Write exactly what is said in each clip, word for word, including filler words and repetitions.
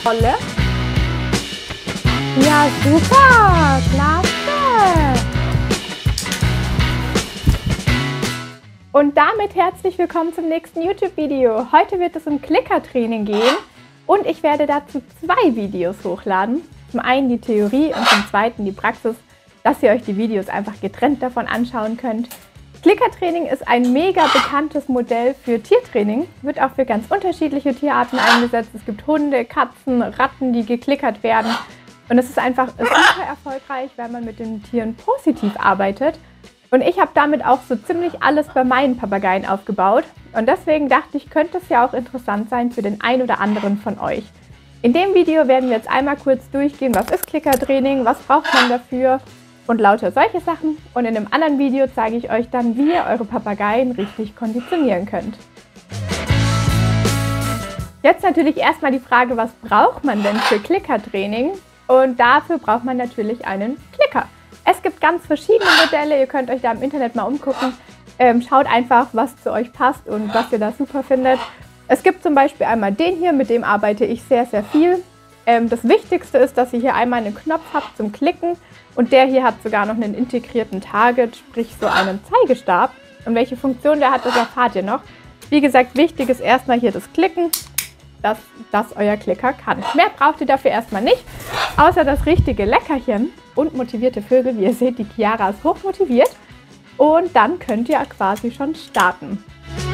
Wolle. Ja, super, klasse. Und damit herzlich willkommen zum nächsten YouTube-Video. Heute wird es um Klickertraining gehen und ich werde dazu zwei Videos hochladen. Zum einen die Theorie und zum zweiten die Praxis, dass ihr euch die Videos einfach getrennt davon anschauen könnt. Klickertraining ist ein mega bekanntes Modell für Tiertraining, wird auch für ganz unterschiedliche Tierarten eingesetzt. Es gibt Hunde, Katzen, Ratten, die geklickert werden. Und es ist einfach super erfolgreich, wenn man mit den Tieren positiv arbeitet. Und ich habe damit auch so ziemlich alles bei meinen Papageien aufgebaut. Und deswegen dachte ich, könnte es ja auch interessant sein für den einen oder anderen von euch. In dem Video werden wir jetzt einmal kurz durchgehen, was ist Klickertraining, was braucht man dafür und lauter solche Sachen. Und in einem anderen Video zeige ich euch dann, wie ihr eure Papageien richtig konditionieren könnt. Jetzt natürlich erstmal die Frage, was braucht man denn für Klickertraining? Und dafür braucht man natürlich einen Klicker. Es gibt ganz verschiedene Modelle, ihr könnt euch da im Internet mal umgucken. Ähm, schaut einfach, was zu euch passt und was ihr da super findet. Es gibt zum Beispiel einmal den hier, mit dem arbeite ich sehr, sehr viel. Ähm, das Wichtigste ist, dass ihr hier einmal einen Knopf habt zum Klicken und der hier hat sogar noch einen integrierten Target, sprich so einen Zeigestab. Und welche Funktion der hat, das erfahrt ihr noch. Wie gesagt, wichtig ist erstmal hier das Klicken, dass das euer Klicker kann. Mehr braucht ihr dafür erstmal nicht, außer das richtige Leckerchen und motivierte Vögel. Wie ihr seht, die Chiara ist hochmotiviert und dann könnt ihr quasi schon starten.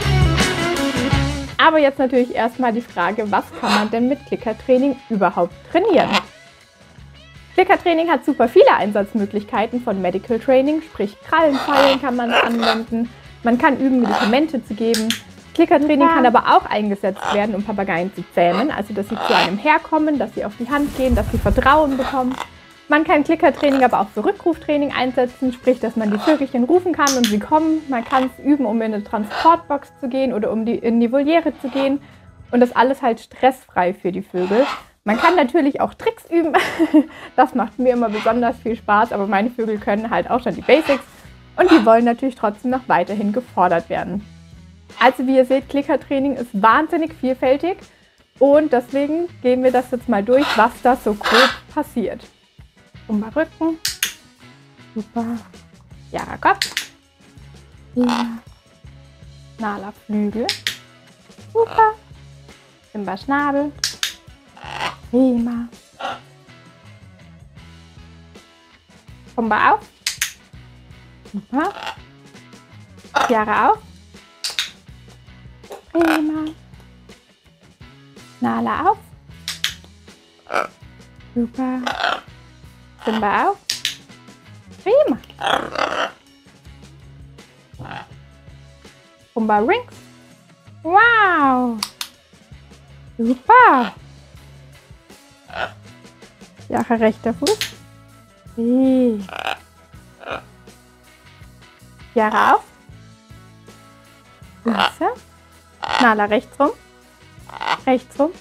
Aber jetzt natürlich erstmal die Frage, was kann man denn mit Klickertraining überhaupt trainieren? Klickertraining hat super viele Einsatzmöglichkeiten von Medical Training, sprich Krallenfeilen kann man anwenden, man kann üben, Medikamente zu geben. Klickertraining kann aber auch eingesetzt werden, um Papageien zu zähmen, also dass sie zu einem herkommen, dass sie auf die Hand gehen, dass sie Vertrauen bekommen. Man kann Klickertraining aber auch für Rückruftraining einsetzen, sprich, dass man die Vögelchen rufen kann und sie kommen. Man kann es üben, um in eine Transportbox zu gehen oder um die, in die Voliere zu gehen. Und das alles halt stressfrei für die Vögel. Man kann natürlich auch Tricks üben. Das macht mir immer besonders viel Spaß, aber meine Vögel können halt auch schon die Basics. Und die wollen natürlich trotzdem noch weiterhin gefordert werden. Also wie ihr seht, Klickertraining ist wahnsinnig vielfältig. Und deswegen gehen wir das jetzt mal durch, was da so grob passiert. Umba Rücken, super, Chiara Kopf, ja. Nala Flügel, super, Simba Schnabel, prima, Umba auf, super, Chiara auf, prima, Nala auf, super, Simba auf. Prima. Umba Rings. Wow. Super. Chiara rechter Fuß. Hey. Chiara auf. Klasse. Nala rechts rum. Rechts rum.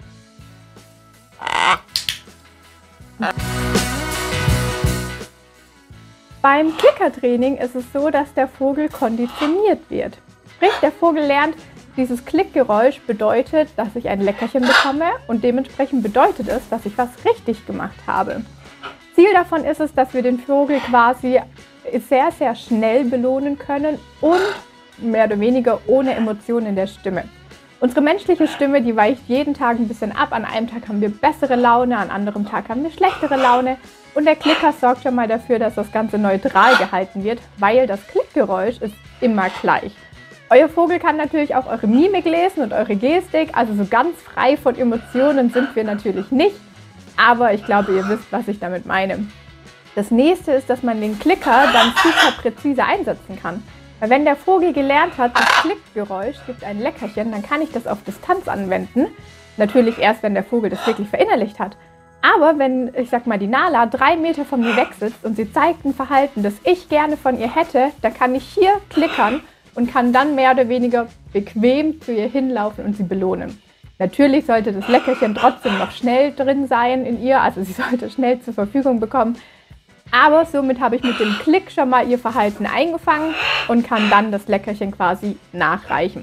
Beim Klickertraining ist es so, dass der Vogel konditioniert wird. Sprich, der Vogel lernt, dieses Klickgeräusch bedeutet, dass ich ein Leckerchen bekomme und dementsprechend bedeutet es, dass ich was richtig gemacht habe. Ziel davon ist es, dass wir den Vogel quasi sehr, sehr schnell belohnen können und mehr oder weniger ohne Emotionen in der Stimme. Unsere menschliche Stimme, die weicht jeden Tag ein bisschen ab. An einem Tag haben wir bessere Laune, an anderem Tag haben wir schlechtere Laune. Und der Klicker sorgt schon mal dafür, dass das Ganze neutral gehalten wird, weil das Klickgeräusch ist immer gleich. Euer Vogel kann natürlich auch eure Mimik lesen und eure Gestik, also so ganz frei von Emotionen sind wir natürlich nicht. Aber ich glaube, ihr wisst, was ich damit meine. Das nächste ist, dass man den Klicker dann super präzise einsetzen kann. Weil wenn der Vogel gelernt hat, das Klickgeräusch gibt ein Leckerchen, dann kann ich das auf Distanz anwenden. Natürlich erst, wenn der Vogel das wirklich verinnerlicht hat. Aber wenn, ich sag mal, die Nala drei Meter von mir weg sitzt und sie zeigt ein Verhalten, das ich gerne von ihr hätte, dann kann ich hier klickern und kann dann mehr oder weniger bequem zu ihr hinlaufen und sie belohnen. Natürlich sollte das Leckerchen trotzdem noch schnell drin sein in ihr, also sie sollte schnell zur Verfügung bekommen. Aber somit habe ich mit dem Klick schon mal ihr Verhalten eingefangen und kann dann das Leckerchen quasi nachreichen.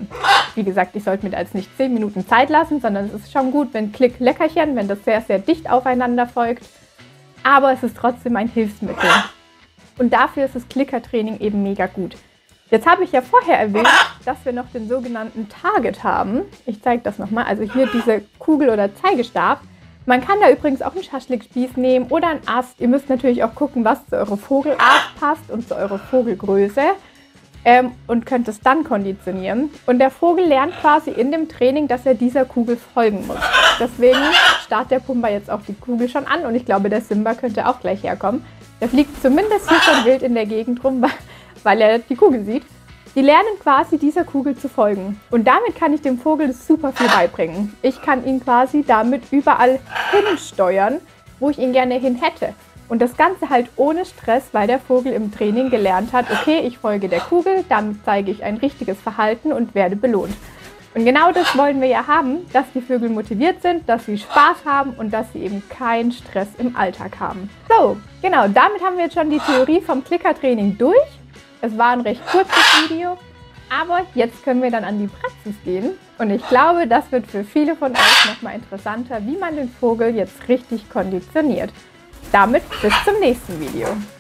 Wie gesagt, ich sollte mir da jetzt nicht zehn Minuten Zeit lassen, sondern es ist schon gut, wenn Klick Leckerchen, wenn das sehr, sehr dicht aufeinander folgt. Aber es ist trotzdem ein Hilfsmittel. Und dafür ist das Klickertraining eben mega gut. Jetzt habe ich ja vorher erwähnt, dass wir noch den sogenannten Target haben. Ich zeige das nochmal. Also hier diese Kugel oder Zeigestab. Man kann da übrigens auch einen Schaschlikspieß nehmen oder einen Ast. Ihr müsst natürlich auch gucken, was zu eurer Vogelart passt und zu eurer Vogelgröße. Ähm, und könnt es dann konditionieren. Und der Vogel lernt quasi in dem Training, dass er dieser Kugel folgen muss. Deswegen starrt der Pumba jetzt auch die Kugel schon an und ich glaube, der Simba könnte auch gleich herkommen. Der fliegt zumindest hier schon wild in der Gegend rum, weil er die Kugel sieht. Die lernen quasi dieser Kugel zu folgen. Und damit kann ich dem Vogel super viel beibringen. Ich kann ihn quasi damit überall hinsteuern, wo ich ihn gerne hin hätte. Und das Ganze halt ohne Stress, weil der Vogel im Training gelernt hat, okay, ich folge der Kugel, damit zeige ich ein richtiges Verhalten und werde belohnt. Und genau das wollen wir ja haben, dass die Vögel motiviert sind, dass sie Spaß haben und dass sie eben keinen Stress im Alltag haben. So, genau, damit haben wir jetzt schon die Theorie vom Klickertraining durch. Es war ein recht kurzes Video, aber jetzt können wir dann an die Praxis gehen. Und ich glaube, das wird für viele von euch nochmal interessanter, wie man den Vogel jetzt richtig konditioniert. Damit bis zum nächsten Video.